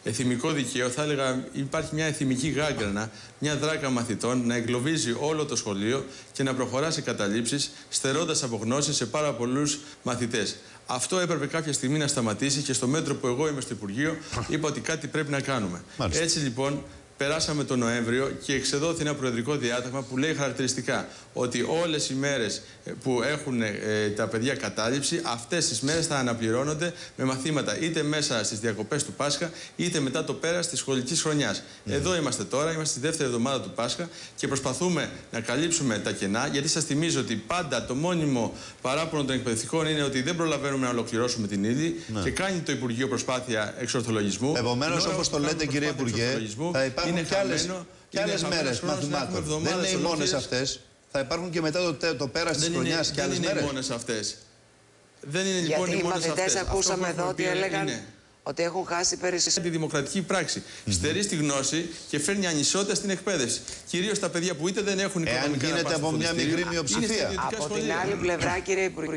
Εθιμικό δικαίωμα, θα έλεγα, υπάρχει μια εθιμική γάγκρανα, μια δράκα μαθητών να εγκλωβίζει όλο το σχολείο και να προχωρά σε καταλήψεις, στερώντας από γνώσεις σε πάρα πολλούς μαθητές. Αυτό έπρεπε κάποια στιγμή να σταματήσει και στο μέτρο που εγώ είμαι στο Υπουργείο είπα ότι κάτι πρέπει να κάνουμε. Μάλιστα. Έτσι λοιπόν. Περάσαμε τον Νοέμβριο και εξεδόθη ένα προεδρικό διάταγμα που λέει χαρακτηριστικά ότι όλες οι μέρες που έχουν τα παιδιά κατάληψη, αυτές τις μέρες θα αναπληρώνονται με μαθήματα είτε μέσα στις διακοπές του Πάσχα, είτε μετά το πέρας της σχολικής χρονιάς. Εδώ είμαστε τώρα, είμαστε στη δεύτερη εβδομάδα του Πάσχα και προσπαθούμε να καλύψουμε τα κενά, γιατί σας θυμίζω ότι πάντα το μόνιμο παράπονο των εκπαιδευτικών είναι ότι δεν προλαβαίνουμε να ολοκληρώσουμε την ύλη και κάνει το Υπουργείο προσπάθεια εξορθολογισμού. Επομένως, όπως το λέτε, κύριε Υπουργέ, θα υπάρχουν και άλλες μέρες μαθημάτων. Δεν είναι οι μόνες αυτές. Θα υπάρχουν και μετά το πέρας της χρονιάς και άλλες μέρες. Δεν είναι οι μόνες αυτές. Δεν είναι λοιπόν οι μόνες αυτές. Γιατί οι μαθητές ακούσαμε εδώ ότι έλεγαν ότι έχουν χάσει περισσότερο. Τη δημοκρατική πράξη. Στερεί στη γνώση και φέρνει ανισότητα στην εκπαίδευση. Κυρίως τα παιδιά που είτε δεν έχουν οικονομικά. Εάν γίνεται από μια μικρή μειοψηφία. Από την άλλη πλευρά, κύριε Υπουργέ.